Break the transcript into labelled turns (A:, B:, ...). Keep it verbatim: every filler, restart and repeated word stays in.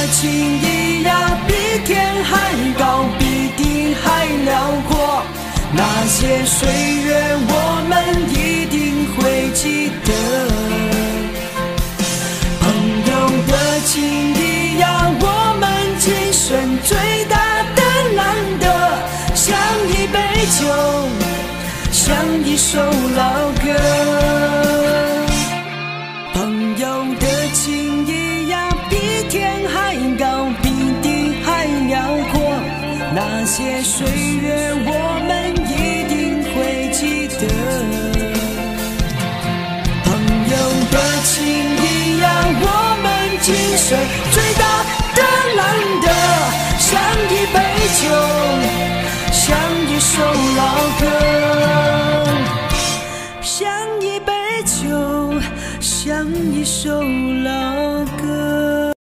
A: 情一样，比天还高，比地还辽阔。那些岁月我们一定会记得。朋友的情一样，我们今生最大的难得，像一杯酒，像一首老歌。朋友的情一样，比天还高，比地还辽阔。那些岁月我们一定会记得。朋友的情一样，我们今生最大的难得，像一杯酒，像一首老歌，像一杯酒，像一首老歌。